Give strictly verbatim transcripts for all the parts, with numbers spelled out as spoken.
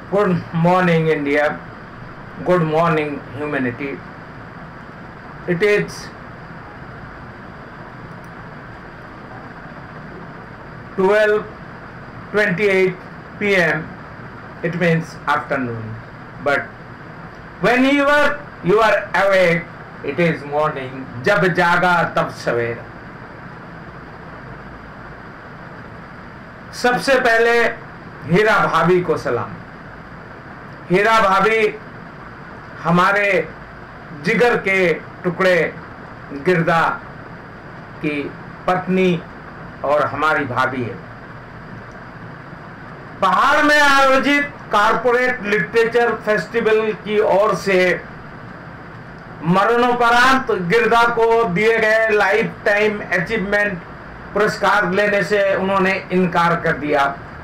Good morning, India. Good morning, humanity. It is twelve twenty-eight p m It means afternoon. But when you are you are awake, it is morning. जब जागा तब सवेरा. सबसे पहले हीरा भाभी को सलाम. हीरा भाभी हमारे जिगर के टुकड़े गिरदा की पत्नी और हमारी भाभी है. पहाड़ में आयोजित कारपोरेट लिटरेचर फेस्टिवल की ओर से मरणोपरांत गिरदा को दिए गए लाइफ टाइम अचीवमेंट पुरस्कार लेने से उन्होंने इनकार कर दिया.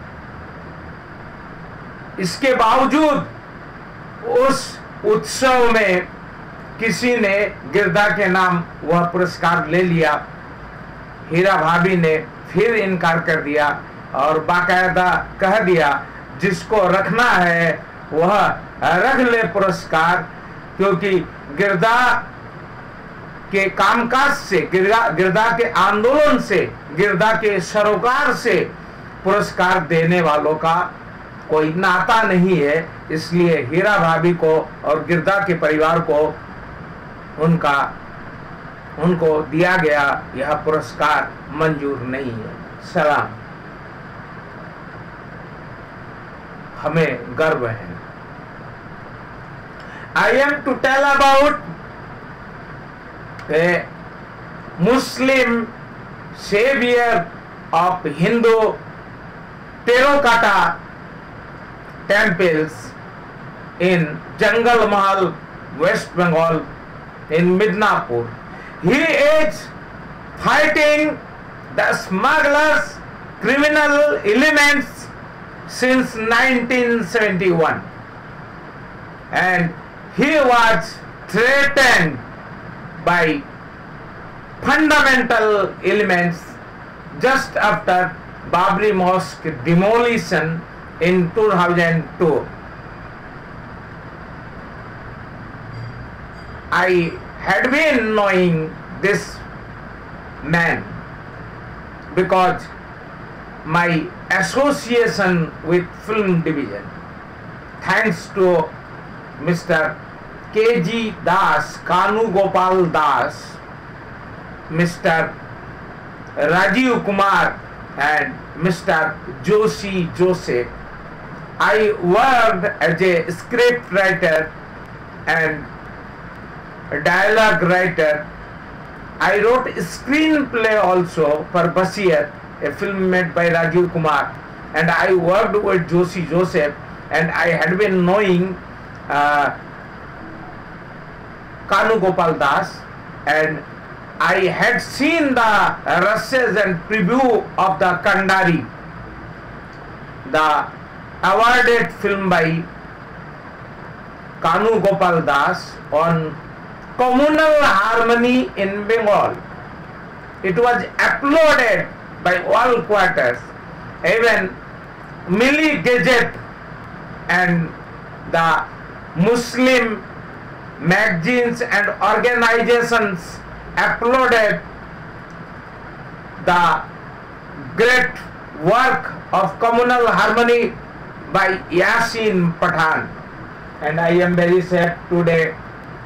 इसके बावजूद उस उत्सव में किसी ने गिरदा के नाम वह पुरस्कार ले लिया. हीरा भाभी ने फिर इनकार कर दिया और बाकायदा कह दिया जिसको रखना है वह रख ले पुरस्कार, क्योंकि गिरदा के कामकाज से, गिरदा गिरदा के आंदोलन से, गिरदा के सरोकार से पुरस्कार देने वालों का कोई नाता नहीं है. इसलिए हीरा भाभी को और गिरदा के परिवार को उनका उनको दिया गया यह पुरस्कार मंजूर नहीं है. सलाम. हमें गर्व है. I am to tell about a Muslim savior of Hindu terracotta temples in Jangal Mahal, West Bengal, in Midnapur. He is fighting the smugglers, criminal elements since nineteen seventy-one, and he was threatened by fundamental elements just after Babri Mosque demolition in two thousand two. I had been knowing this man because my association with film division, thanks to Mister K G Das, Kanu Gopal Das, Mister Rajiv Kumar and Mister Joshi Joseph. I worked as a script writer and a dialogue writer. I wrote a screenplay also for Basir, a film made by Rajiv Kumar, and I worked with Joshi Joseph, and I had been knowing uh, Kanu Gopal Das, and I had seen the rushes and preview of the Kandari, the awarded film by Kanu Gopal Das on communal harmony in Bengal. It was uploaded by all quarters, even Milli Gazette and the Muslim magazines and organizations uploaded the great work of communal harmony by Yasin Pathan. And I am very sad today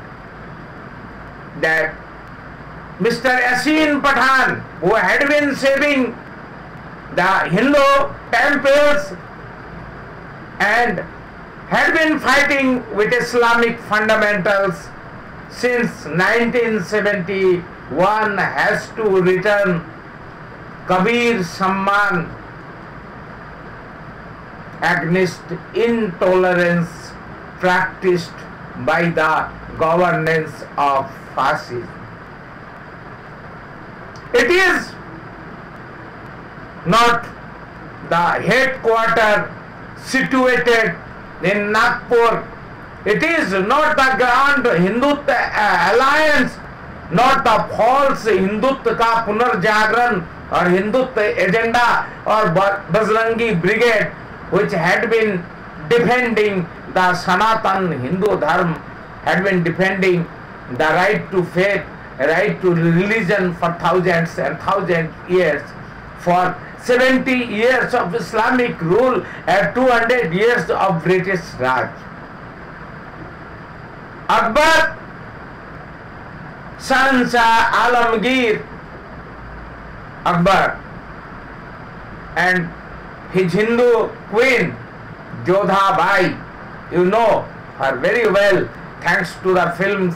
that Mister Yasin Pathan, who had been saving the Hindu temples and had been fighting with Islamic fundamentals since nineteen seventy-one, has to return Kabir Samman against intolerance practiced by the governance of fascism. It is not the headquarters situated in Nagpur. It is not the grand Hindutva alliance, not the false Hindutva का पुनर्जागरण और Hindutva agenda और Bajrangi brigade which had been defending the Sanatan Hindu Dharma, had been defending the right to faith, right to religion for thousands and thousands years, for seventy years of Islamic rule and two hundred years of British Raj. Akbar, Shahanshah Alamgir Akbar, and his Hindu queen Jodha Bai, you know her very well thanks to the films,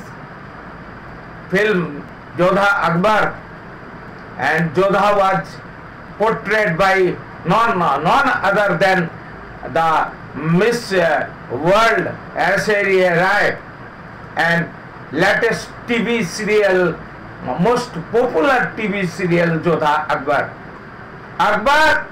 film Jodha Akbar, and Jodha was portrayed by none, none other than the Miss World Aishwarya Rai, and latest T V serial, most popular T V serial Jodha Akbar. Akbar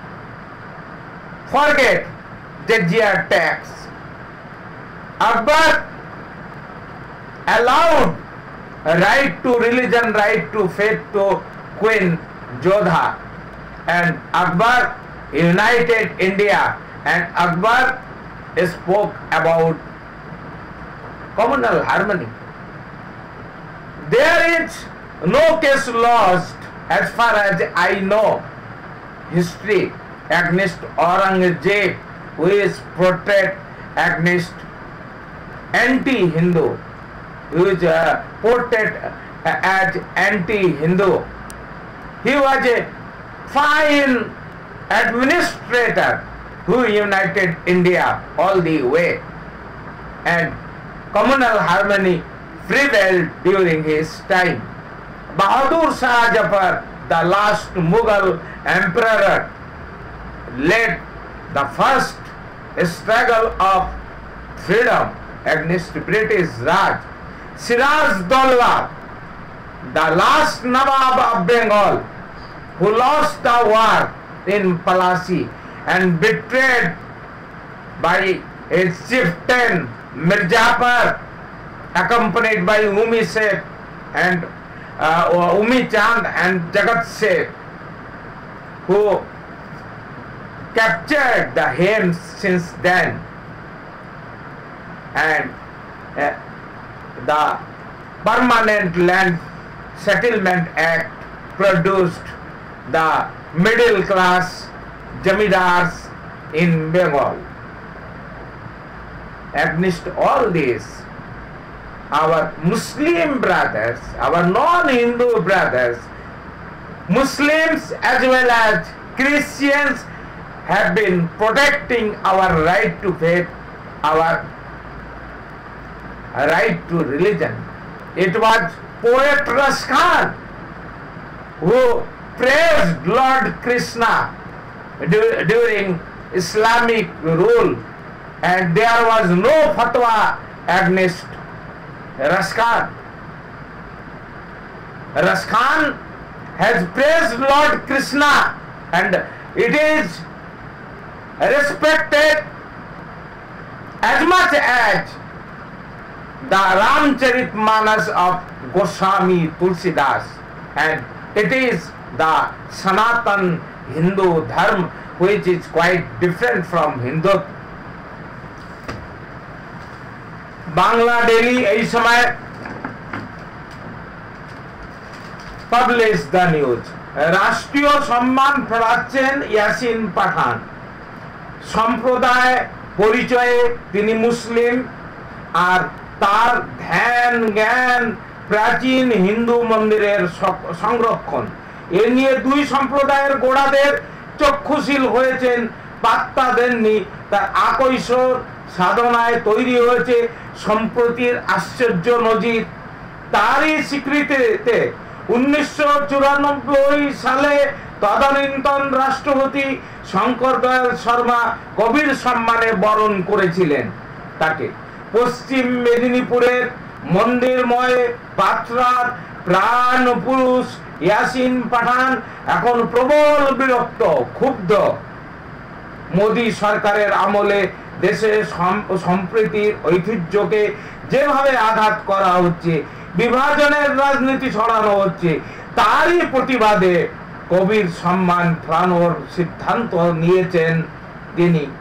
forget jizya tax. Akbar allowed right to religion, right to faith to Queen Jodha, and Akbar united India, and Akbar spoke about communal harmony. There is no case lost as far as I know history against Aurangzeb, who is portrayed against anti-Hindu, who is uh, portrayed as anti-Hindu. He was a fine administrator who united India all the way, and communal harmony prevailed during his time. Bahadur Shah Zafar, the last Mughal emperor, led the first struggle of freedom against British Raj. Siraj Daulah, the last Nawab of Bengal, who lost the war in Palasi and betrayed by his chieftain Mirzapur, accompanied by Umi Sheikh and uh, Umi Chand and Jagat Sheikh, who captured the Hems since then, and uh, the Permanent Land Settlement Act produced the middle class jamidars in Bengal. Against all this, our Muslim brothers, our non-Hindu brothers, Muslims as well as Christians, have been protecting our right to faith, our right to religion. It was poet Raskan who praised Lord Krishna du during Islamic rule, and there was no fatwa against Raskan. Raskan has praised Lord Krishna, and it is respected as much as the Ramcharitmanas of Goswami Tulsidas, and it is the Sanatan Hindu Dharma, which is quite different from Hindu. Bangla Daily এই সময় publish the news. রাষ্ট্রীয় সম্মান ফেরাচ্ছেন ইয়াসিন পাঠান। সম্প্রদায় পরিচয়ে তিনি মুসলিম, আর তার ধ্যান জ্ঞান প্রাচীন হিন্দু মন্দিরের সংরক্ষণ। এ নিয়ে দুই সম্প্রদায়ের গোড়াদের চক্ষুশীল হয়েছেন, পাত্তা দেননি। তার আকৈশোর সাধনায় তৈরি হয়েছে সম্প্রতির আশ্চর্য নজির। তারই স্বীকৃতিতে উনিশশো চুরানব্বই সালে তদানীন্তন রাষ্ট্রপতি শঙ্কর দয়াল শর্মা গভীর সম্মানে বরণ করেছিলেন তাকে। পশ্চিম মেদিনীপুরের মন্দিরময় পাত্রার প্রাণ পুরুষ ইয়াসিন পাঠান এখন প্রবল বিরক্ত, ক্ষুব্ধ। মোদী সরকারের আমলে দেশে সম্প্রীতির ঐতিহ্যকে যেভাবে আঘাত করা হচ্ছে, বিভাজনের রাজনীতি ছড়ানো হচ্ছে, তারই প্রতিবাদে কবির সম্মান ফেরানোর সিদ্ধান্ত নিয়েছেন তিনি।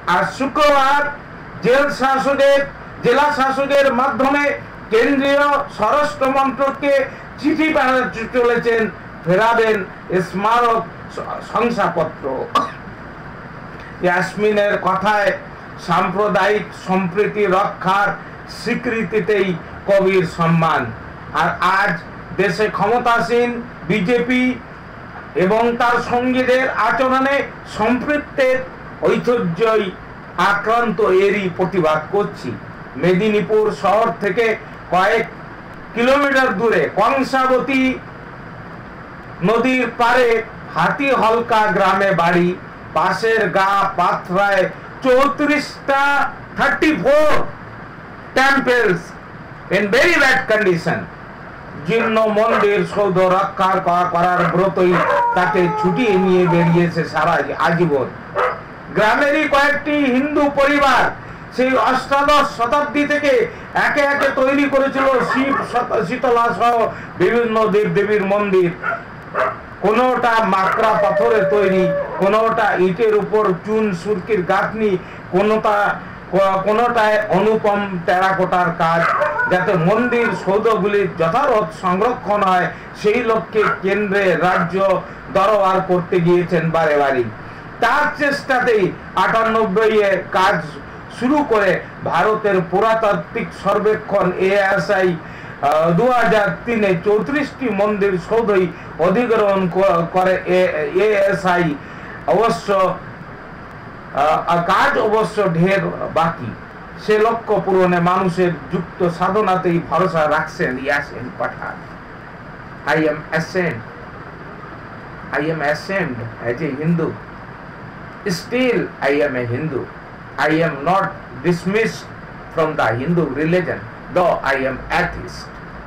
আজ শুক্রবার জেল শাসকের জেলা শাসকের মাধ্যমে কেন্দ্রীয় স্বরাষ্ট্র মন্ত্রককে চিঠি পাঠাতে চলেছেন, ফেরাবেন স্মারক শংসাপত্র। ইয়াসমিনের কথায় সাম্প্রদায়িক সম্প্রীতি রক্ষার স্বীকৃতিতেই কবির সম্মান। আর আজ দেশে ক্ষমতাসীন বিজেপি এবং তার সঙ্গীদের আচরণে সম্পৃক্তের ঐতিহ্যই আক্রান্ত, এরই প্রতিবাদ করছি। মেদিনীপুর শহর থেকে কয়েক কিলোমিটার দূরে কংসাবতী নদীর পারে হাতি হলকা গ্রামে বাড়ি। পাশের গা পাথরায় চৌত্রিশটা thirty four temples in very bad condition. জীর্ণ মন্দির সৌধ রক্ষা করার ব্রতই তাকে ছুটিয়ে নিয়ে বেরিয়েছে সারা আজীবন। গ্রামেরই কয়েকটি হিন্দু পরিবার সেই অষ্টাদশ শতাব্দী থেকে একে একে তৈরি করেছিল শিব শীতলা সহ বিভিন্ন দেব দেবীর মন্দির। কোনোটা মাকড়া পাথরে তৈরি, কোনোটা ইটের উপর চুন সুরকির গাঁথনি, কোনোটা কোনোটায় অনুপম টেরাকোটার কাজ। যাতে মন্দির সৌধগুলির যথাযথ সংরক্ষণ হয় সেই লক্ষ্যে কেন্দ্রে রাজ্য দরবার করতে গিয়েছেন বারে বারে। তার চেষ্টাতেই আটানব্বই এ কাজ শুরু করে ভারতের পুরাতাত্ত্বিক সর্বেক্ষণ এএসআই দু হাজার তিনে চৌত্রিশটি মন্দির সৌধই অধিগ্রহণ করে। এএসআই অবশ্য কাজ অবশ্য ঢের বাকি। সে লক্ষ্য পূরণে মানুষের যুক্ত সাধনাতেই ভরসা রাখছেন ইয়াসিন পাঠান। I am ashamed. I am ashamed as a Hindu. Still I am a Hindu. I am not dismissed from the Hindu religion, though I am atheist.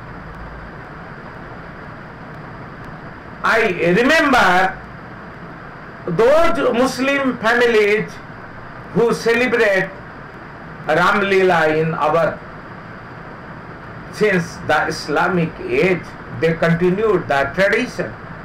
I remember those Muslim families who celebrate Ram Leela in our since the Islamic age. They continued the tradition,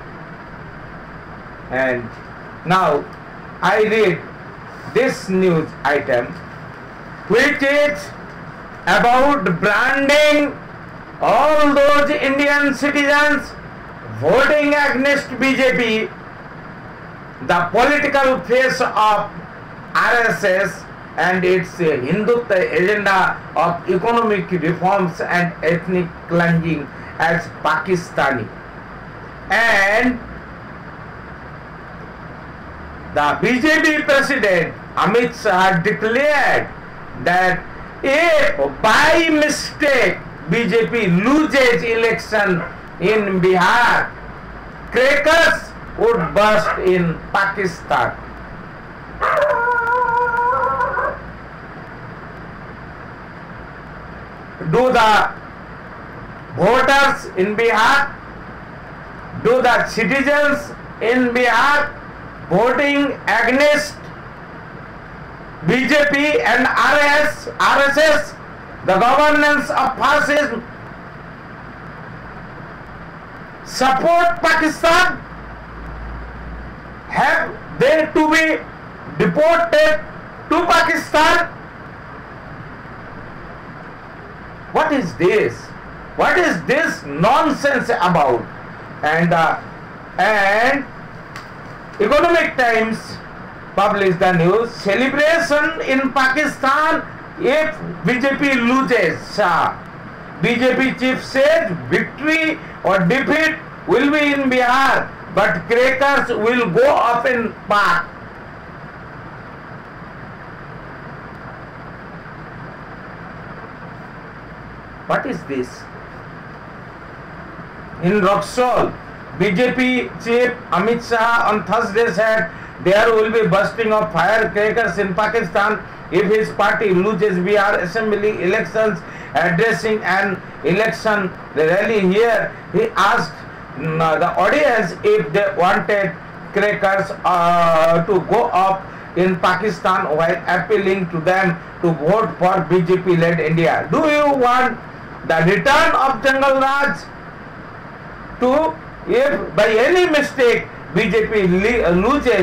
and now I read this news item which is about branding all those Indian citizens voting against B J P, the political face of R S S and its Hindutva agenda of economic reforms and ethnic cleansing as Pakistani. And the B J P president Amit Shah declared that if by mistake B J P loses election in Bihar, crackers would burst in Pakistan. Do the voters in Bihar, do the citizens in Bihar voting against B J P and R S S, the governance of fascism, support Pakistan? Have they to be deported to Pakistan? What is this? What is this nonsense about? And uh, and Economic Times published the news: celebration in Pakistan if B J P loses. Shah. B J P chief said victory or defeat will be in Bihar, but crackers will go up in Pak. What is this? In Roxol, B J P chief Amit Shah on Thursday said there will be bursting of firecrackers in Pakistan if his party loses Bihar assembly elections. Addressing an election rally here, he asked the audience if they wanted crackers uh, to go up in Pakistan while appealing to them to vote for B J P-led India. Do you want the return of Jungle Raj? To if by any mistake B J P loses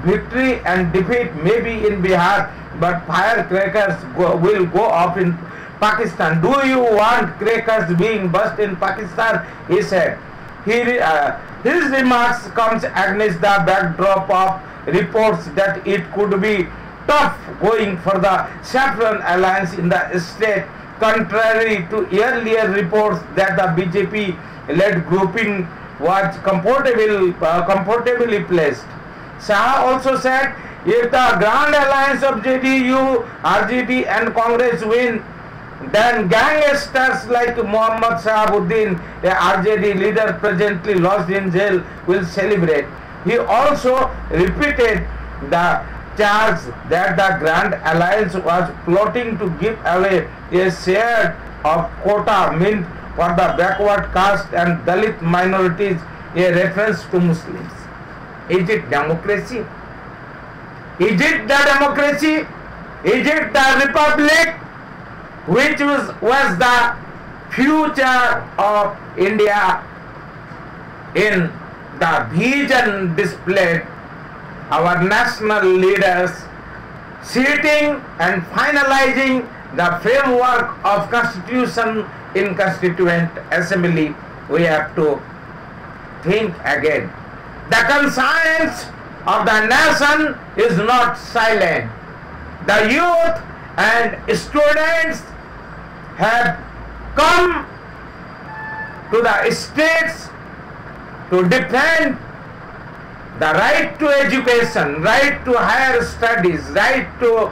victory and defeat may be in Bihar, but firecrackers go, will go off in Pakistan. Do you want crackers being burst in Pakistan? He said. He, uh, his remarks comes against the backdrop of reports that it could be tough going for the Saffron Alliance in the state, contrary to earlier reports that the B J P-led grouping was comfortable, uh, comfortably placed. Shah also said, if the Grand Alliance of J D U, R J D and Congress win, then gangsters like Muhammad Shahabuddin, a R J D leader presently lost in jail, will celebrate. He also repeated the charge that the Grand Alliance was plotting to give away a share of quota meant for the backward caste and Dalit minorities, a reference to Muslims. Is it democracy? Is it the democracy? Is it the republic which was, was the future of India in the vision displayed? Our national leaders sitting and finalizing the framework of constitution in Constituent Assembly, we have to think again. The conscience of the nation is not silent. The youth and students have come to the states to defend the right to education, right to higher studies, right to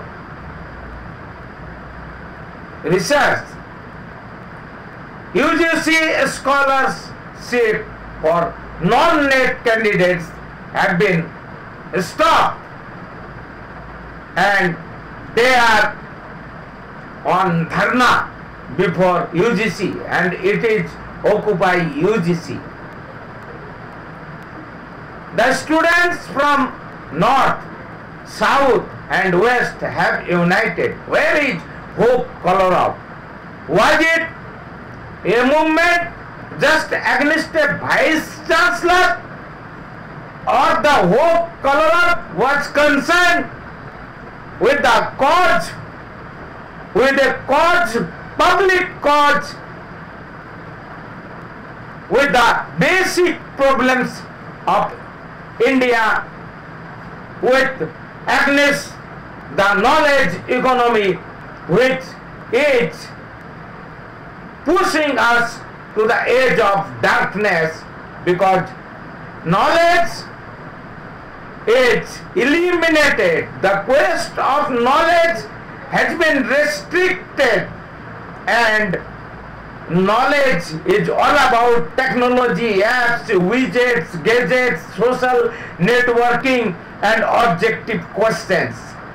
research. U G C scholarship for non-NET candidates have been stopped and they are on dharna before U G C, and it is Occupy U G C. The students from North, South and West have united. Where is Hope Colorado? Was it a movement just against a vice chancellor, or the Hope Colorado was concerned with the cause, with the cause, public cause, with the basic problems of India, with against the knowledge economy which is pushing us to the edge of darkness, because knowledge is eliminated. The quest of knowledge has been restricted, and knowledge is all about technology, apps, widgets, gadgets, social networking and objective questions.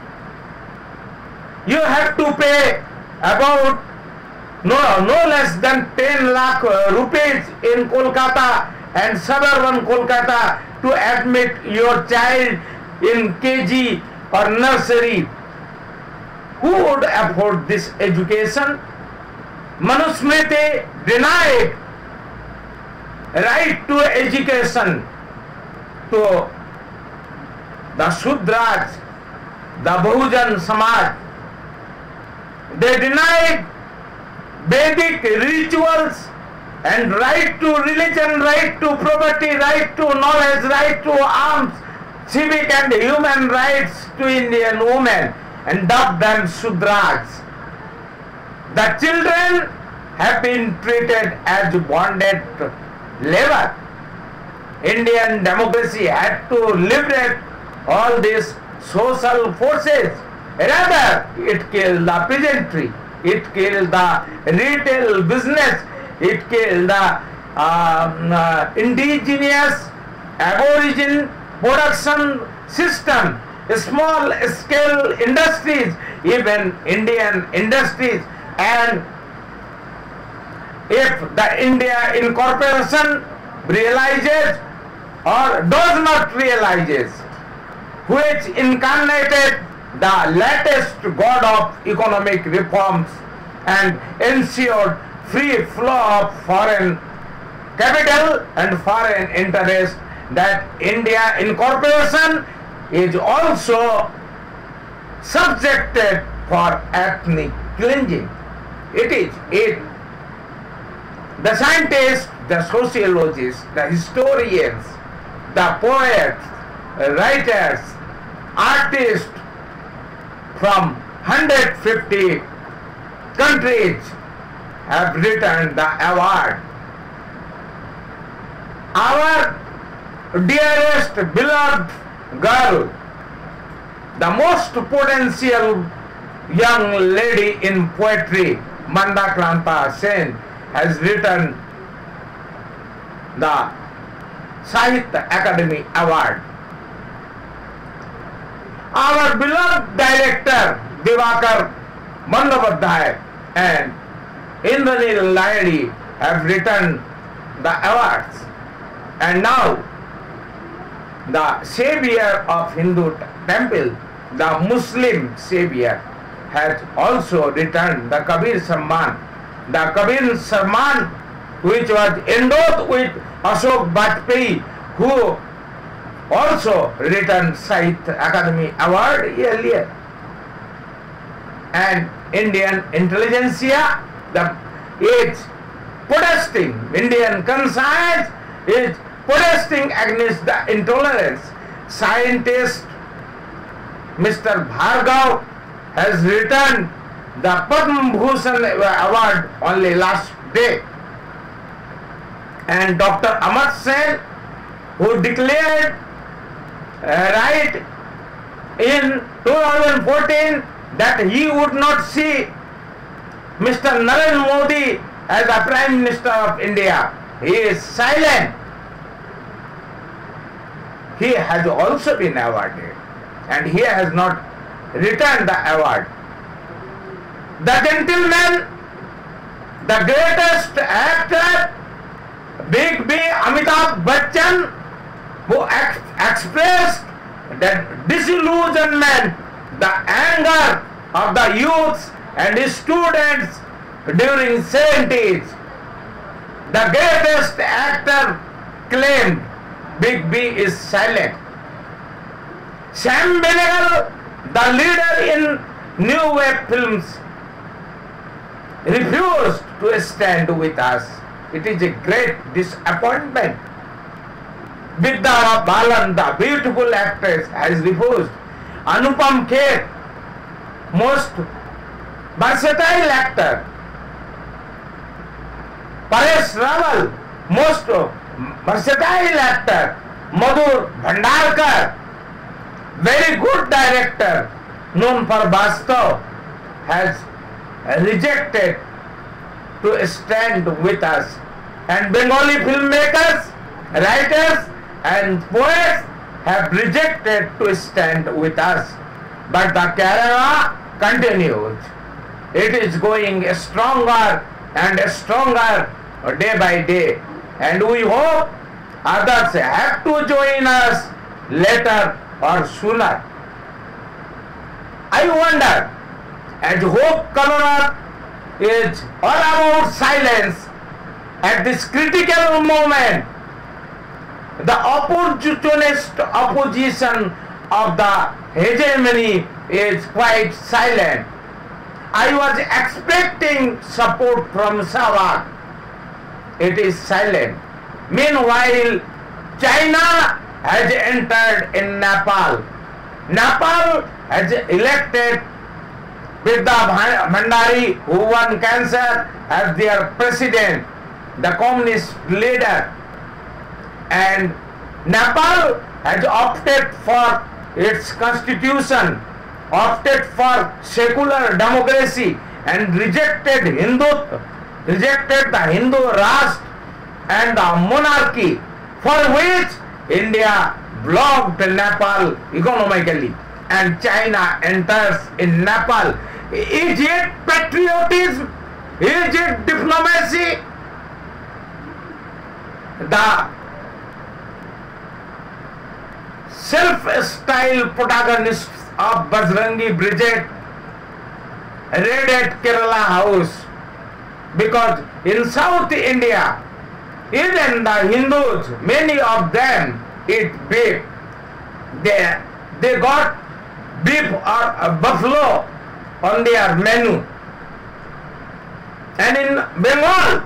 You have to pay about no, no less than ten lakh rupees in Kolkata and suburban Kolkata to admit your child in K G or nursery. Who would afford this education? Manusmriti denied right to education to the Shudras, the Bahujan Samaj. They denied Vedic rituals and right to religion, right to property, right to knowledge, right to arms, civic and human rights to Indian women, and dubbed them Shudras. The children have been treated as bonded labor. Indian democracy had to liberate all these social forces. Rather, it killed the peasantry, it killed the retail business, it killed the um, uh, indigenous aborigine production system, small scale industries, even Indian industries. And if the India incorporation realizes or does not realizes, which incarnated the latest god of economic reforms and ensured free flow of foreign capital and foreign interest, that India incorporation is also subjected for ethnic cleansing. It is it. The scientists, the sociologists, the historians, the poets, writers, artists from one hundred fifty countries have written the award. Our dearest beloved girl, the most potential young lady in poetry, Mandakranta Sen, has written the Sahitya Akademi Award. Our beloved director Divakar Bandyopadhyay and Indranil Nayadi have written the awards. And now the savior of Hindu temple, the Muslim savior, has also written the Kabir Samman. The Kabir Samman, which was endowed with Ashok Bajpai, who also written Sahitya Akademi Award earlier. And Indian intelligentsia, the is protesting, Indian conscience is protesting against the intolerance. Scientist Mister Bhargav has written the Padma Bhushan Award only last day. And Doctor Amar Sen, who declared uh, right in two thousand fourteen that he would not see Mister Narendra Modi as the Prime Minister of India, he is silent. He has also been awarded, and he has not returned the award. The gentleman, the greatest actor, Big B Amitabh Bachchan, who ex expressed that disillusionment, the anger of the youths and students during seventies, the greatest actor claimed Big B is silent. Sam Benegal, the leader in New Wave films, refused to stand with us. It is a great disappointment. Vidya Balan, the beautiful actress, has refused. Anupam Kher, most versatile actor. Paresh Rawal, most versatile actor. Madhur Bhandarkar, very good director, known for Vastav, has rejected to stand with us. And Bengali filmmakers, writers and poets have rejected to stand with us. But the Kerala continues. It is going stronger and stronger day by day. And we hope others have to join us later or sooner. I wonder, as Hope Colorado is all about silence, at this critical moment, the opportunist opposition of the hegemony is quite silent. I was expecting support from Sarawak. It is silent. Meanwhile, China has entered in Nepal. Nepal has elected Vidya Bhandari, who won cancer, as their president, the communist leader. And Nepal has opted for its constitution, opted for secular democracy, and rejected Hindutva, rejected the Hindu Rashtra and the monarchy, for which India blocked Nepal economically, and China enters in Nepal. Is it patriotism? Is it diplomacy? The self-styled protagonists of Bajrangi Brigade raided Kerala House, because in South India, even the Hindus, many of them eat beef. They they got beef or uh, buffalo on their menu. And in Bengal,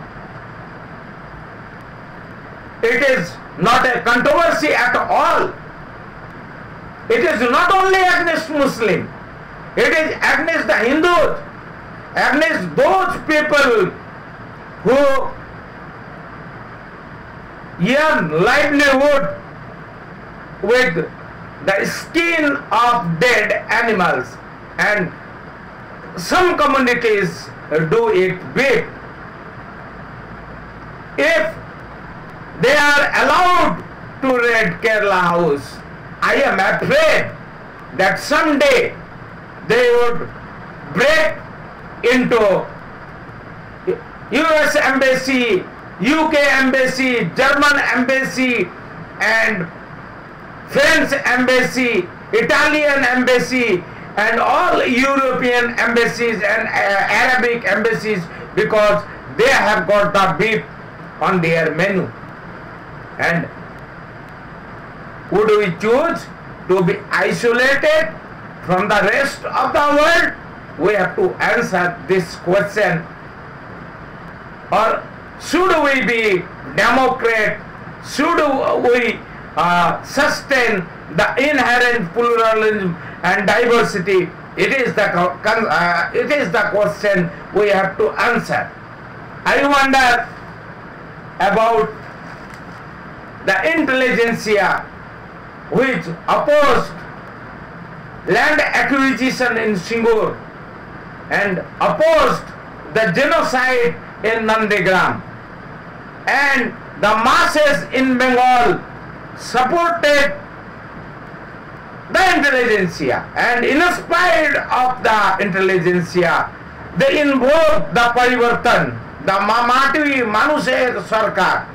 it is not a controversy at all. It is not only against Muslim, it is against the Hindus, against those people who earn livelihood with the skin of dead animals, and some communities do it big. If they are allowed to raid Kerala House, I am afraid that someday they would break into U S Embassy, U K Embassy, German Embassy, and French Embassy, Italian Embassy, and all European embassies and uh, Arabic embassies, because they have got the beef on their menu. And would we choose to be isolated from the rest of the world? We have to answer this question. Or should we be democrat? Should we uh, sustain the inherent pluralism and diversity? It is the uh, it is the question we have to answer. I wonder about the intelligentsia which opposed land acquisition in Singur and opposed the genocide in Nandigram, and the masses in Bengal supported the intelligentsia, and inspired of the intelligentsia, they invoked the Parivartan, the Mamati Manushe Sarkar.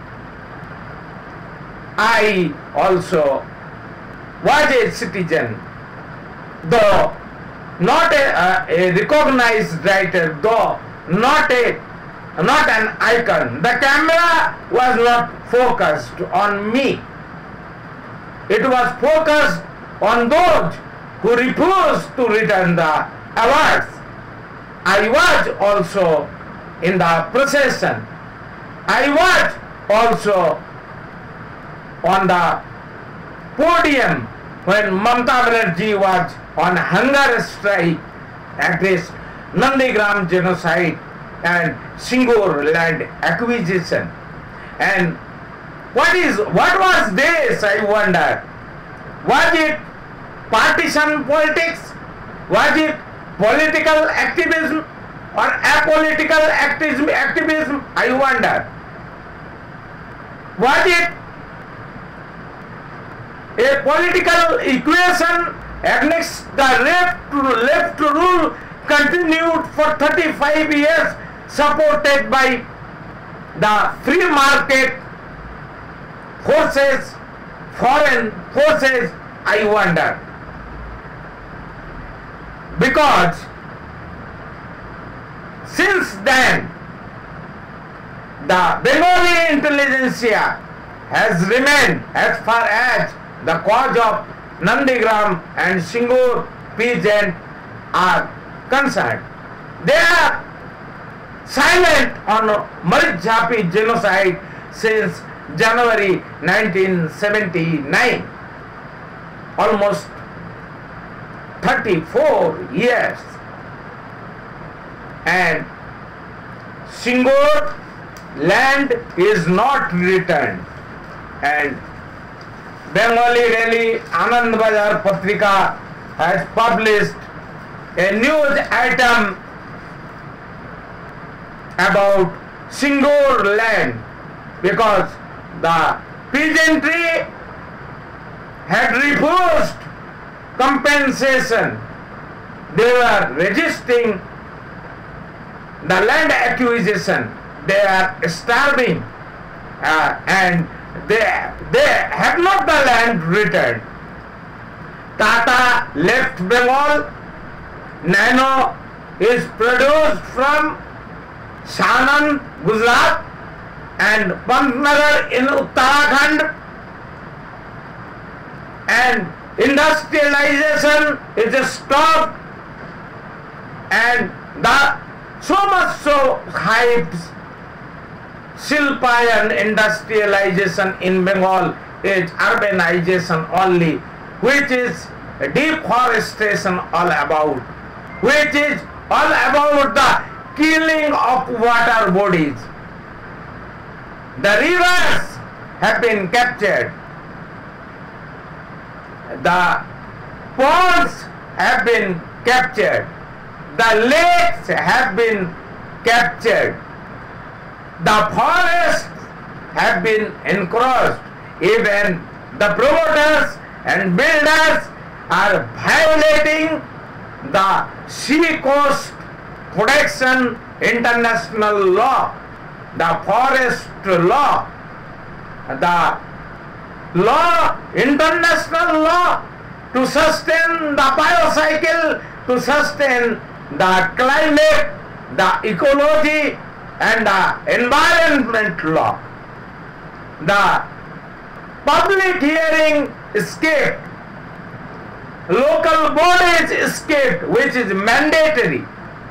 I also was a citizen, though not a, uh, a recognized writer, though not a not an icon. The camera was not focused on me. It was focused on those who refused to return the awards. I was also in the procession. I was also on the podium when Mamata Banerjee was on hunger strike against Nandigram genocide and Singur land acquisition. And what is what was this, I wonder? Was it partisan politics? Was it political activism or apolitical activism? activism? I wonder. Was it a political equation against the left, left rule continued for thirty-five years, supported by the free market forces, foreign forces? I wonder. Because since then, the Bengali intelligentsia has remained, as far as the cause of Nandigram and Singur peasant are concerned, they are silent on Marit-Jhapi genocide since January nineteen seventy-nine, almost thirty-four years. And Singur land is not returned. And Bengali Daily Anand Bazar Patrika has published a news item about Singur land, because the peasantry had refused compensation. They were resisting the land acquisition. They are starving, uh, and they, they have not the land returned. Tata left Bengal. Nano is produced from Sanand, Gujarat, and Pantnagar in Uttarakhand, and industrialization is stopped, and the so much so hyped Silpayan industrialization in Bengal is urbanization only, which is deforestation all about, which is all about the killing of water bodies. The rivers have been captured, the ponds have been captured, the lakes have been captured, the forests have been encroached. Even the promoters and builders are violating the Sea Coast Protection International Law, the forest law, the law, international law to sustain the biocycle, to sustain the climate, the ecology and the environment law. The public hearing escaped, local bodies escaped, which is mandatory,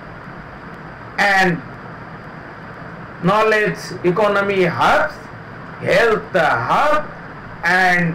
and knowledge economy hubs, health hub, and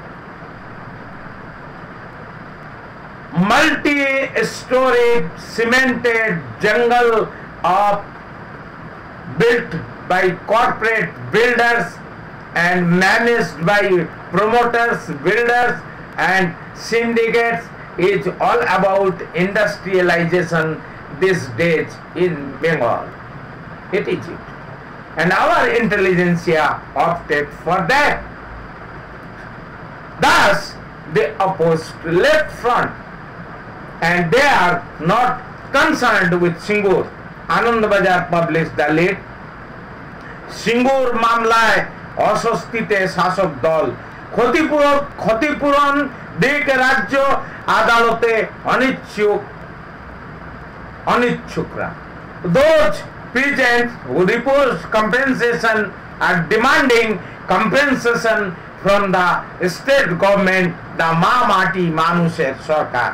multi-story cemented jungle of built by corporate builders and managed by promoters, builders and syndicates is all about industrialization these days in Bengal. It is it. And our intelligentsia opted for that. Thus, they opposed left front, and they are not concerned with Singur. Anand Bazar published the lead. Singur মামলায় অস্বস্তিতে শাসক দল, ক্ষতিপূরণ ক্ষতিপূরণ দিক রাজ্য আদালতে অনিচ্ছুক অনিচ্ছুকরা. Those peasants who refuse compensation are demanding compensation from the state government, the মা মাটি মানুষের সরকার.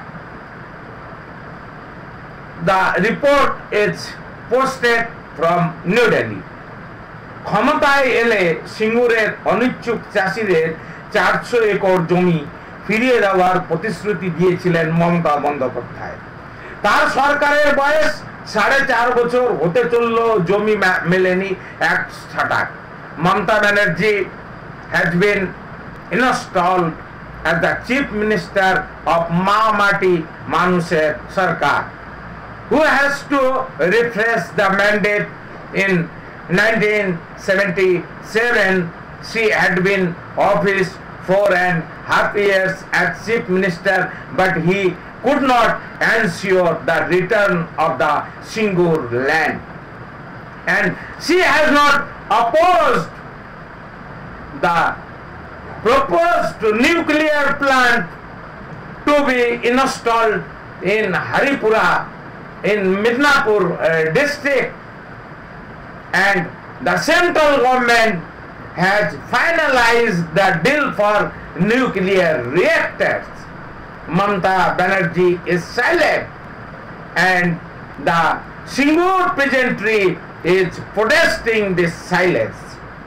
The report is posted from New Delhi. ক্ষমতায় এলে সিঙ্গুরের অনিচ্ছুক চাষীদের চারশো একর জমি ফিরিয়ে দেওয়ার প্রতিশ্রুতি দিয়েছিলেন মমতা বন্দ্যোপাধ্যায়। তার সরকারের বয়স সাড়ে চার বছর হতে চলল, জমি মেলেনি এক ছাটাক। Mamata Banerjee has been installed as the chief minister of মা মাটি মানুষের সরকার, who has to refresh the mandate. In nineteen seventy-seven, she had been office four and half years as chief minister, but he could not ensure the return of the Singur land, and she has not opposed the proposed nuclear plant to be installed in Haripura in Midnapur uh, district, and the central government has finalized the deal for nuclear reactors. Mamata Banerjee is silent, and the Singur peasantry is protesting this silence.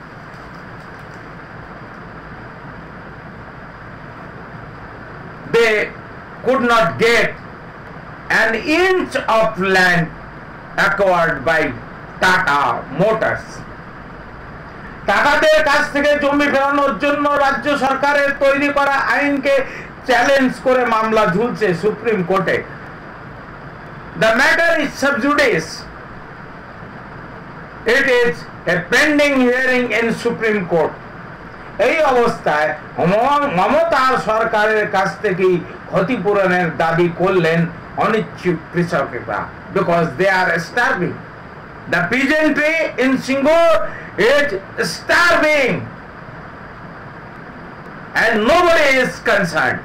They could not get an inch of land acquired by Tata Motors. টাকাদের কাছ থেকে জমি ফেরানোর জন্য রাজ্য সরকারের তৈরি করা আইনকে চ্যালেঞ্জ করে মামলা ঝুলছে সুপ্রিম কোর্টে। The matter is sub judice. It is a pending hearing in Supreme Court. এই অবস্থায় মমতা সরকারের কাছ থেকে ক্ষতিপূরণের দাবি করলেন অনিচ্ছুক কৃষকেরা, because they are starving. The peasantry in Singur is starving, and nobody is concerned.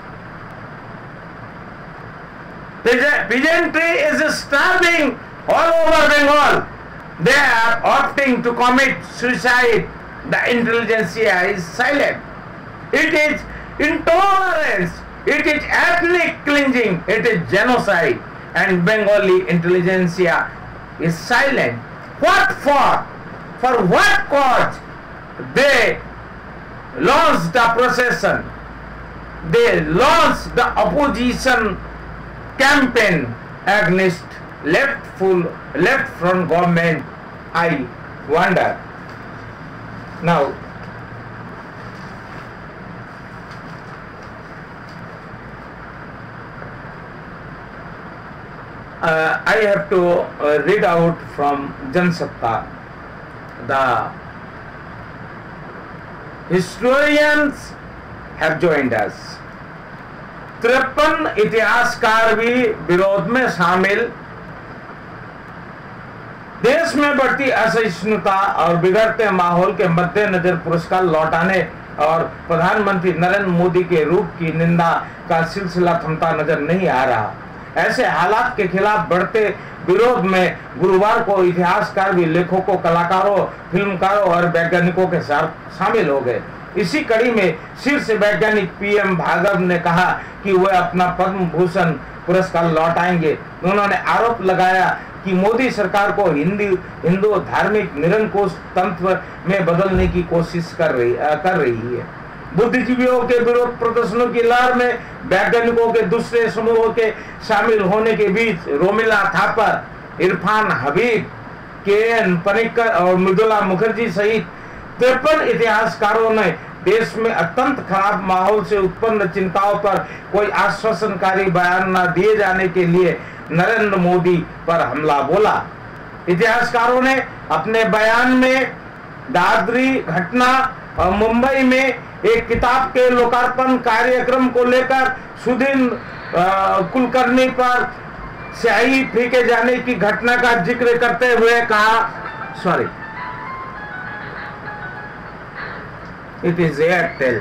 Peasantry is starving all over Bengal. They are opting to commit suicide. The intelligentsia is silent. It is intolerance It is ethnic cleansing, it is genocide, and Bengali intelligentsia is silent. What for? For what cause? They launched the procession. They launched the opposition campaign against left full left front government. I wonder. Now, uh, I have to uh, read out from Jansatta. The historians have joined us. तिरपन इतिहासकार भी विरोध में शामिल। देश में बढ़ती असहिष्णुता और बिगड़ते माहौल के मद्देनजर पुरस्कार लौटाने और प्रधानमंत्री नरेंद्र मोदी के रूप की निंदा का सिलसिला थमता नजर नहीं आ रहा। ऐसे हालात के खिलाफ बढ़ते विरोध में गुरुवार को इतिहासकार भी लेखकों, कलाकारों, फिल्मकारों और वैज्ञानिकों के साथ शामिल हो गए। इसी कड़ी में शीर्ष वैज्ञानिक पीएम भार्गव ने कहा कि वह अपना पद्म भूषण पुरस्कार लौटाएंगे। उन्होंने आरोप लगाया कि मोदी सरकार को हिंदी हिंदू धार्मिक निरंकुश तंत्र में बदलने की कोशिश कर रही कर रही है। बुद्धिजीवियों के विरोध प्रदर्शनों की लहर में वैज्ञानिकों के दूसरे समूहों के शामिल होने के बीच रोमिला थापर, इरफान हबीब, के एन पनिक्कर और मृदुला मुखर्जी सहित तिरपन इतिहासकारों ने देश में अत्यंत खराब माहौल से उत्पन्न चिंताओं पर कोई आश्वासनकारी बयान न दिए जाने के लिए नरेंद्र मोदी पर हमला बोला। इतिहासकारों ने अपने बयान में दादरी घटना और मुंबई में एक किताब के लोकार्पण कार्यक्रम को लेकर सुदीन कुलकर्णी पर स्याही फेंके जाने की घटना का जिक्र करते हुए कहा, सॉरी इट इज एयरटेल,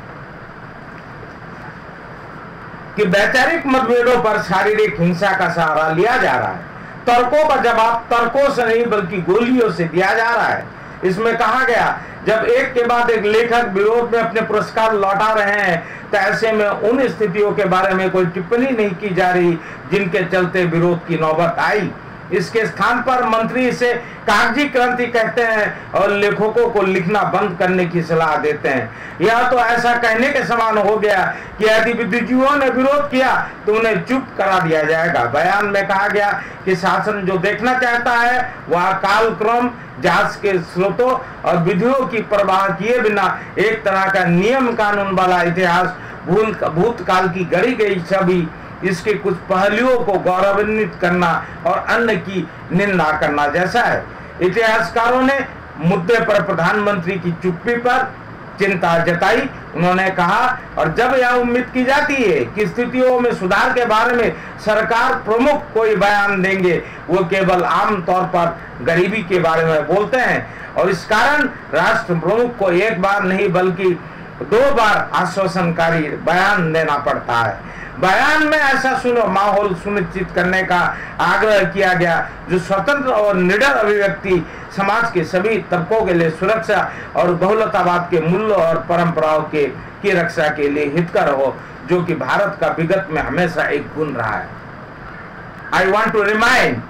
कि वैचारिक मतभेदों पर शारीरिक हिंसा का सहारा लिया जा रहा है। तर्कों का जवाब तर्कों से नहीं बल्कि गोलियों से दिया जा रहा है। इसमें कहा गया, जब एक के बाद एक लेखक विरोध में अपने पुरस्कार लौटा रहे हैं तो ऐसे में उन स्थितियों के बारे में कोई टिप्पणी नहीं की जा रही जिनके चलते विरोध की नौबत आई। इसके स्थान पर मंत्री इसे कागजी क्रांति कहते हैं और लेखकों को लिखना बंद करने की सलाह देते हैं। यह तो ऐसा कहने के समान हो गया कि यदि बुद्धिजीवियों ने विरोध किया तो उन्हें चुप करा दिया जाएगा। बयान में कहा गया कि शासन जो देखना चाहता है वह कालक्रम, जांच के स्रोतों और विधियों की परवाह किए बिना एक तरह का नियम कानून वाला इतिहास, भूतकाल की गढ़ी गई छवि, इसके कुछ पहलुओं को गौरवान्वित करना और अन्य की निंदा करना जैसा है। इतिहासकारों ने मुद्दे पर प्रधानमंत्री की चुप्पी पर चिंता जताई। उन्होंने कहा, और जब यह उम्मीद की जाती है कि स्थितियों में सुधार के बारे में सरकार प्रमुख कोई बयान देंगे, वो केवल आम तौर पर गरीबी के बारे में बोलते हैं और इस कारण राष्ट्र प्रमुख को एक बार नहीं बल्कि दो बार आश्वासनकारी बयान देना पड़ता है। बयान में ऐसा सुनो माहौल सुनिश्चित करने का आग्रह किया गया जो स्वतंत्र और निडर अभिव्यक्ति, समाज के सभी तबकों के लिए सुरक्षा और बहुलतावाद के मूल्यों और परंपराओं के की रक्षा के लिए हितकर हो, जो कि भारत का विगत में हमेशा एक गुण रहा है। I want to remind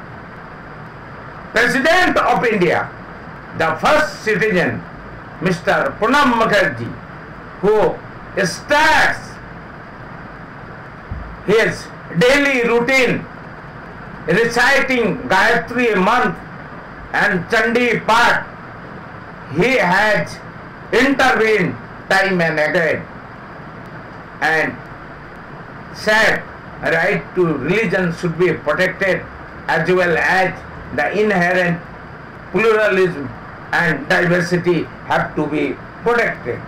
president of India, the first citizen mister Pranab Mukherjee, who starts his daily routine reciting Gayatri month and Chandi Path, he has intervened time and again and said right to religion should be protected as well as the inherent pluralism and diversity have to be protected.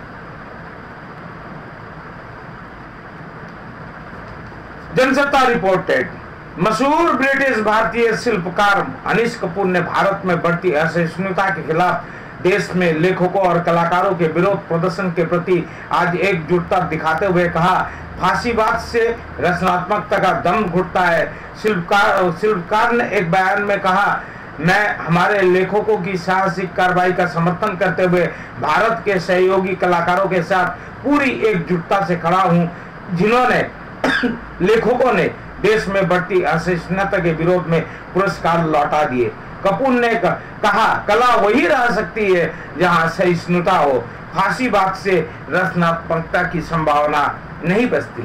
Jansatta reported, मशहूर British भारतीय शिल्पकार अनीश कपूर ने भारत में बढ़ती असहिष्णुता के खिलाफ देश में लेखकों और कलाकारों के विरोध प्रदर्शन के प्रति आज एकजुटता दिखाते हुए कहा, फांसीवाद से रचनात्मकता का दम घुटता है। शिल्पकार शिल्पकार ने एक बयान में कहा, मैं हमारे लेखकों की साहसिक कार्रवाई का समर्थन करते हुए भारत के सहयोगी कलाकारों के साथ पूरी एकजुटता से खड़ा हूं। जिन्होंने लेखकों ने देश में बढ़ती असहिष्णुता के विरोध में पुरस्कार लौटा दिए। कपूर ने कहा, कला वही रह सकती है जहां सहिष्णुता हो, फांसीबाग से रचनात्मकता की संभावना नहीं बचती।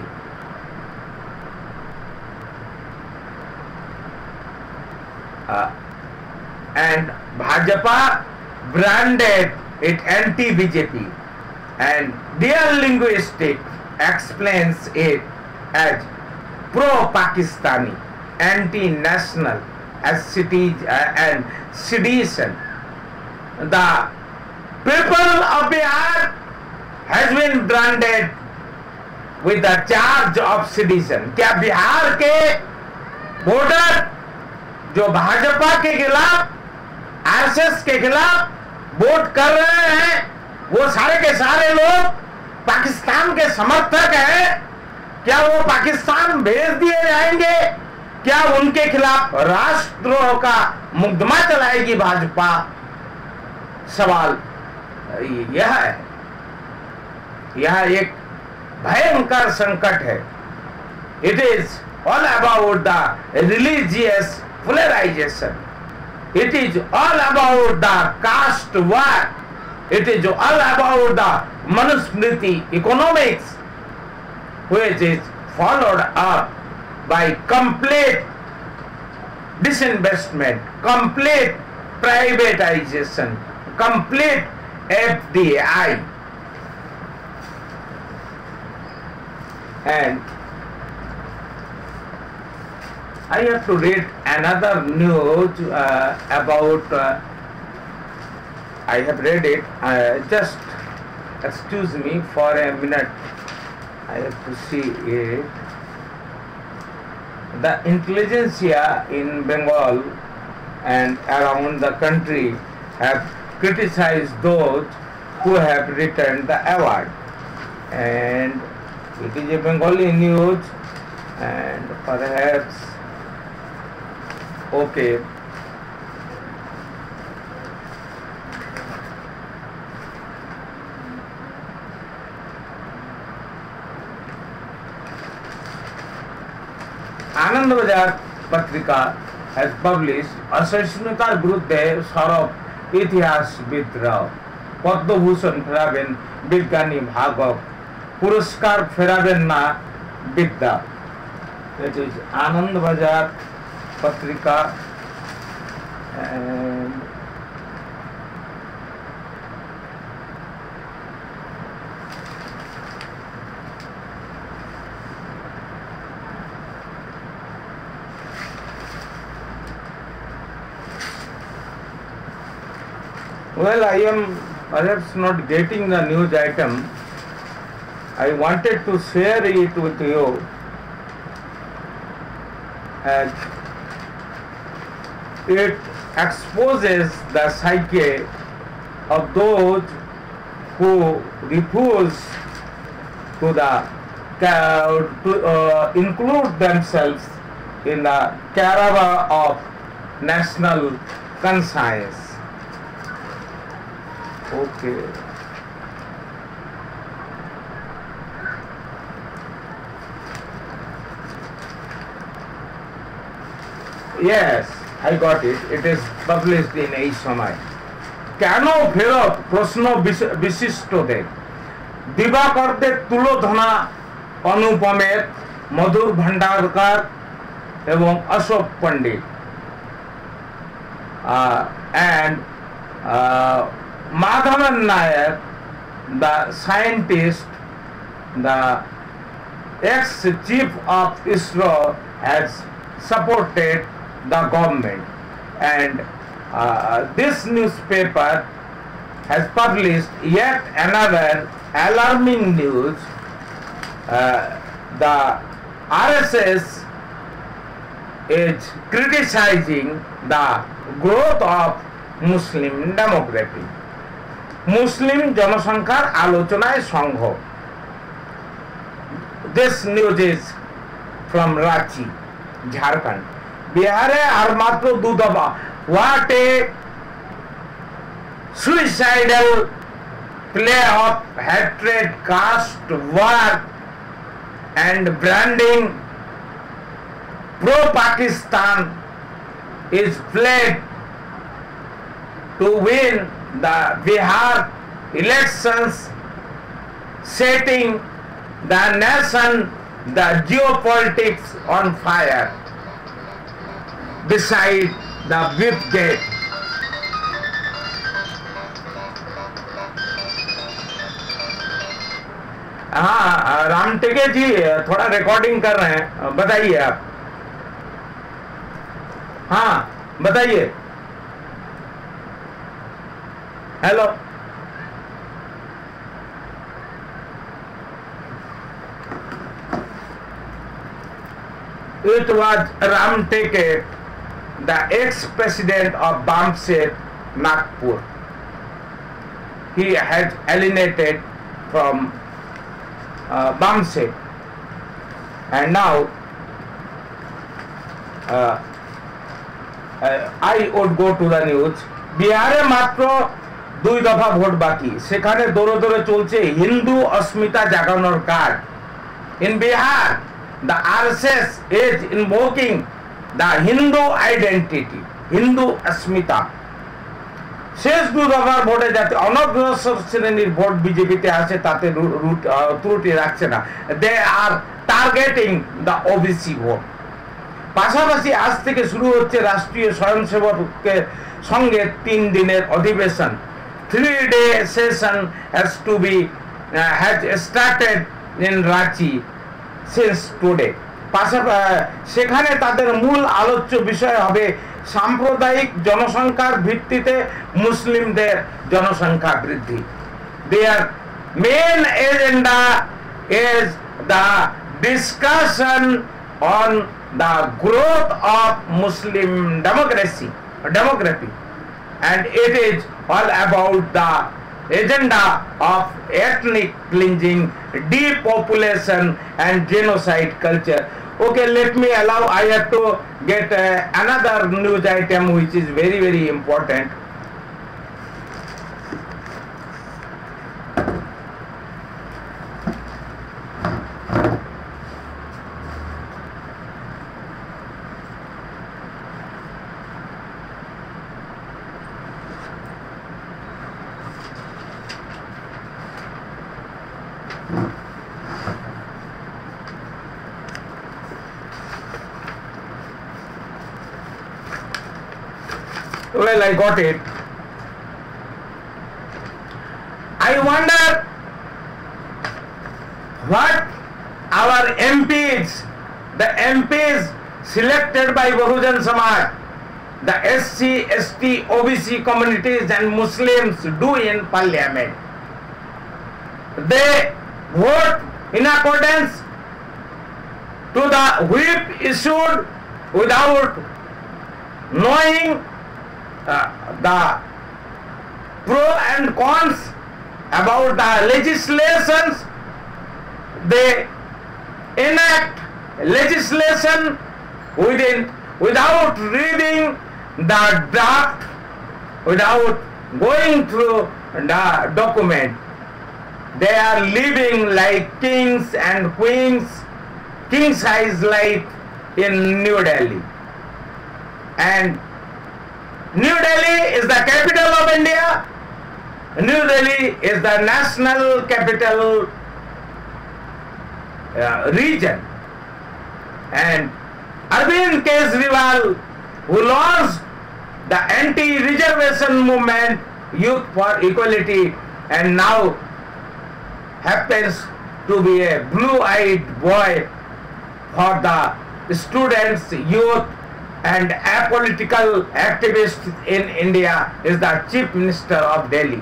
And Bhajpa branded it anti-B J P, and their linguistic explains it as pro-Pakistani, anti-national, as cities uh, and sedition. The people of Bihar has been branded with the charge of sedition. क्या बिहार के voter जो भाजपा के खिलाफ, RSS के खिलाफ vote कर रहे हैं, वो सारे के सारे लोग पाकिस्तान के समर्थक हैं? क्या वो पाकिस्तान भेज दिए जाएंगे? क्या उनके खिलाफ राष्ट्रद्रोह का मुकदमा चलाएगी भाजपा? सवाल यह है। यह एक भयंकर संकट है। It is all about the religious polarization. It is all about the caste war. It is all about the Manusmriti economics, which is followed up by complete disinvestment, complete privatization, complete F D I. And I have to read another news uh, about, uh, I have read it, uh, just excuse me for a minute, I have to see it. The intelligentsia in Bengal and around the country have criticized those who have returned the award, and it is a Bengali news, and perhaps okay. Anand Bazar Patrika has published असहिष्णुतार বিরুদ্ধে সরব ইতিহাসবিদরা পদ্মভূষণ ফেরাবেন বিজ্ঞানী ভাগব, পুরস্কার ফেরাবেন না বিদ্যা। It is आनंद बाजार पत्रिका and well, I am perhaps not getting the news item. I wanted to share it with you as it exposes the psyche of those who refuse to the to uh, include themselves in the caravan of national conscience. Okay. Yes, I got it. It is published in এই সময়। কেন ফেরত প্রশ্ন বিশিষ্টদের, দিবাকরদের তুলোধনা অনুপমের, মধুর ভান্ডারকার এবং অশোক পণ্ডিত, and uh, Madhavan Nair, the scientist, the ex-chief of ISRO, has supported the government, and uh, this newspaper has published yet another alarming news. Uh, the R S S is criticizing the growth of Muslim demography. Muslim জনসংখ্যার আলোচনায় সংঘ। This news is from Ranchi, Jharkhand. বিহারে আর মাত্র দু দফা। What a suicidal play of hatred, caste war and branding pro-Pakistan is played to win the Bihar elections, setting the nation, the geopolitics on fire beside the whip gate. हाँ राम टेके जी थोड़ा recording कर रहे हैं, बताइए आप। हाँ बताइए। Hello. It was Ram Teke, the ex-president of Bamset, Nagpur. He had alienated from uh, Bamset, and now uh, uh, I would go to the news. বিহারে মাত্র দুই দফা ভোট বাকি, সেখানে দৌড়ে দৌড়ে চলছে হিন্দু অস্মিতা জাগানোর কাজ। In Bihar, the R S S is invoking the Hindu identity, Hindu अस्मिता। শেষ দুই দফার ভোটে যাতে অনগ্রসর শ্রেণীর ভোট বিজেপিতে আসে তাতে ত্রুটি রাখছে না। They are targeting the OBC vote. পাশাপাশি আজ থেকে শুরু হচ্ছে রাষ্ট্রীয় স্বয়ংসেবকের সঙ্গে তিন দিনের অধিবেশন। Three day session has to be has started in Ranchi since today. পাশাপাশি সেখানে তাদের মূল আলোচ্য বিষয় হবে সাম্প্রদায়িক জনসংখ্যার ভিত্তিতে মুসলিমদের জনসংখ্যা বৃদ্ধি। Their main agenda is the discussion on the growth of Muslim democracy, demography, and it is all about the agenda of ethnic cleansing, depopulation, and genocide culture. Okay, let me allow, I have to get uh, another news item which is very very important. Well, I got it. I wonder what our M Ps, the M Ps selected by Bahujan Samaj, the S C, S T, O B C communities and Muslims do in parliament. They vote in accordance to the whip issued without knowing Uh, the pro and cons about the legislations. They enact legislation within without reading the draft, without going through the document. They are living like kings and queens, king size life in New Delhi. And New Delhi is the capital of India. New Delhi is the national capital uh, region. And Arvind Kejriwal, who launched the anti-reservation movement, Youth for Equality, and now happens to be a blue-eyed boy for the students, youth, and apolitical activists in India, is the Chief Minister of Delhi.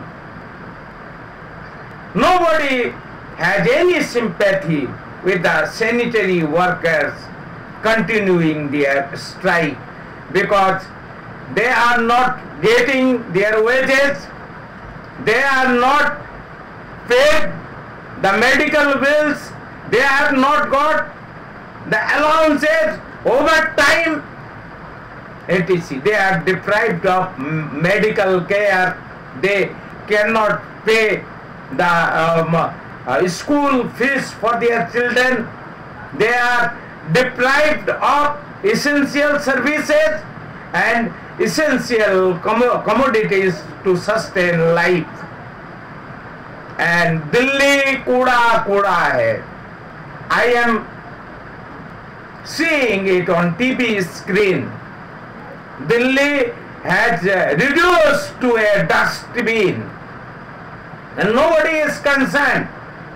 Nobody has any sympathy with the sanitary workers continuing their strike because they are not getting their wages, they are not paid the medical bills, they have not got the allowances, overtime, et cetera. They are deprived of medical care. They cannot pay the um, uh, school fees for their children. They are deprived of essential services and essential com- commodities to sustain life. And Delhi kuda kuda hai. I am seeing it on T V screen. Delhi has uh, reduced to a dustbin and nobody is concerned.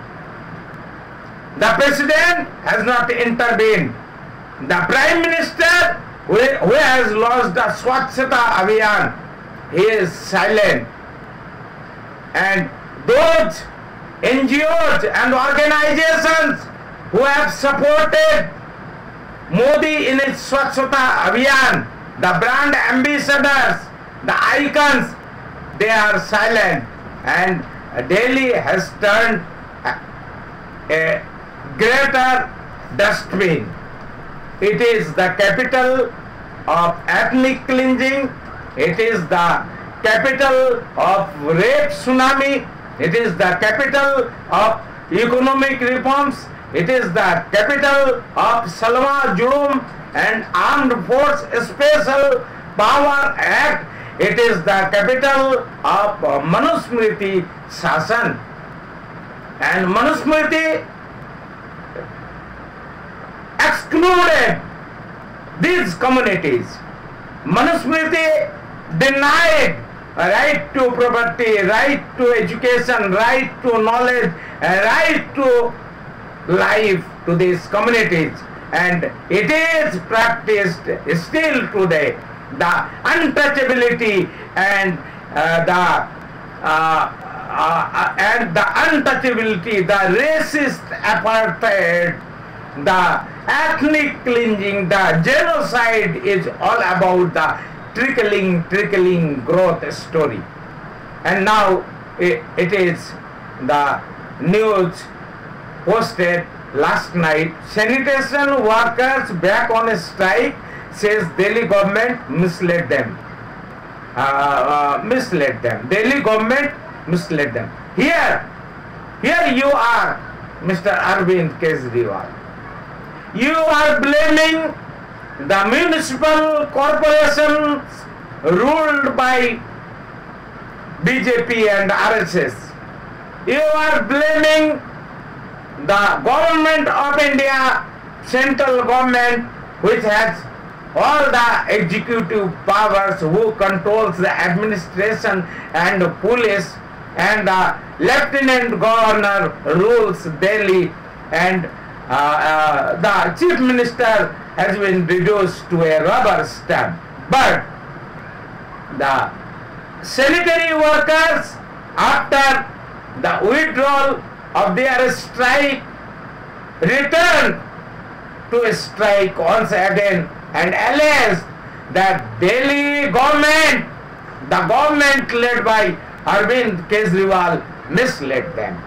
The president has not intervened. The prime minister who, who has launched the Swachhata Abhiyan, he is silent. And those N G Os and organizations who have supported Modi in his Swachhata Abhiyan, the brand ambassadors, the icons, they are silent. And Delhi has turned a, a greater dustbin. It is the capital of ethnic cleansing. It is the capital of rape tsunami. It is the capital of economic reforms. It is the capital of Salwa Judum and Armed Force Special Power Act. It is the capital of uh, Manusmriti Shasan. And Manusmriti excluded these communities. Manusmriti denied right to property, right to education, right to knowledge, right to life to these communities. And it is practiced still today. The untouchability and uh, the uh, uh, and the untouchability, the racist apartheid, the ethnic cleansing, the genocide is all about the trickling, trickling growth story. And now it, it is the news posted last night. Sanitation workers back on a strike, says Delhi government misled them. Uh, uh, misled them. Delhi government misled them. Here, here you are, Mister Arvind Kejriwal. You are blaming the municipal corporations ruled by B J P and R S S. You are blaming the government of India, central government, which has all the executive powers, who controls the administration and the police, and the lieutenant governor rules Delhi, and uh, uh, the chief minister has been reduced to a rubber stamp. But the sanitary workers, after the withdrawal of their strike, returned to a strike once again and alleged that Delhi government, the government led by Arvind Kejriwal, misled them.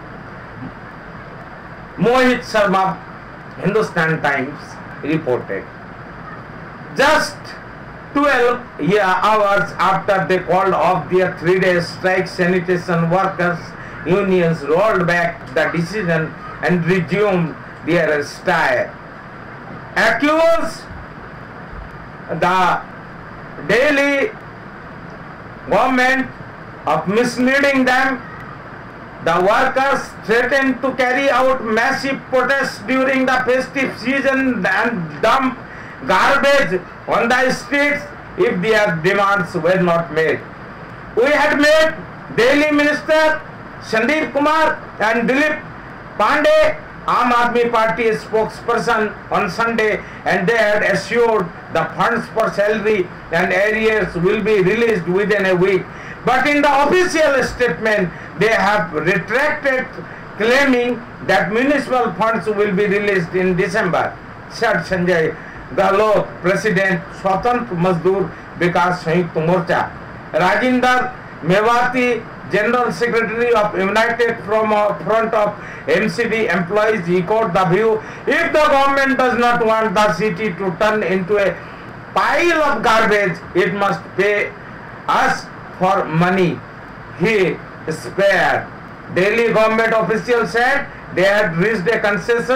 Mohit Sharma, Hindustan Times, reported. Just twelve hours after they called off their three-day strike, sanitation workers unions rolled back the decision and resumed their strike. Accused the Delhi government of misleading them. The workers threatened to carry out massive protests during the festive season and dump garbage on the streets if their demands were not made. We had met Delhi Minister Sandeep Kumar and Dilip Pandey, Aam Aadmi Party spokesperson, on Sunday, and they had assured the funds for salary and arrears will be released within a week. But in the official statement, they have retracted, claiming that municipal funds will be released in December, said Sanjay Gahlot, President, Swatantra Mazdoor Vikas Sanyukta Morcha. Rajinder Mewati, General Secretary of United from uh, Front of M C D employees, echoed the view, if the government does not want the city to turn into a pile of garbage, it must pay us for money. He spared. Delhi government officials said they had reached a consensus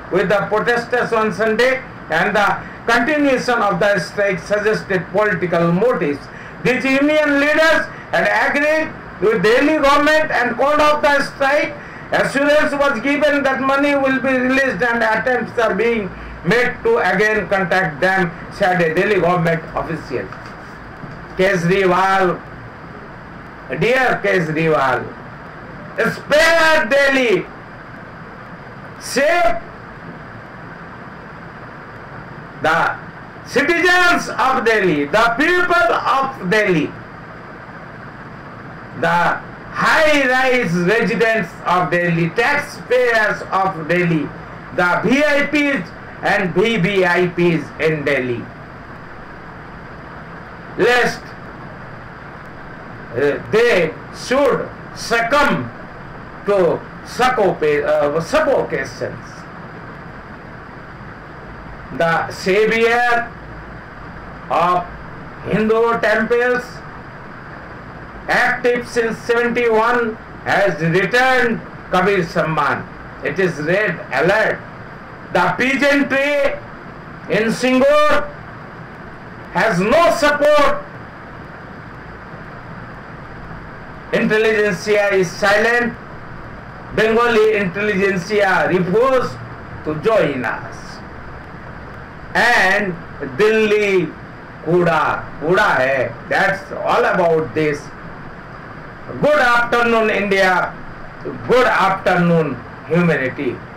with the protesters on Sunday and the continuation of the strike suggested political motives. These union leaders had agreed with Delhi government and called off the strike. Assurance was given that money will be released and attempts are being made to again contact them, said a Delhi government official. Kejriwal, dear Kejriwal, spare Delhi, save the citizens of Delhi, the people of Delhi, the high-rise residents of Delhi, taxpayers of Delhi, the V I Ps and V V I Ps in Delhi. Lest uh, they should succumb to suffocations. The savior of Hindu temples, active since seventy-one, has returned Kabir Samman. It is red alert. The peasantry in Singur has no support. Intelligentsia is silent. Bengali intelligentsia refused to join us. And Delhi Kuda, Kuda hai. That's all about this. Good afternoon, India. Good afternoon, humanity.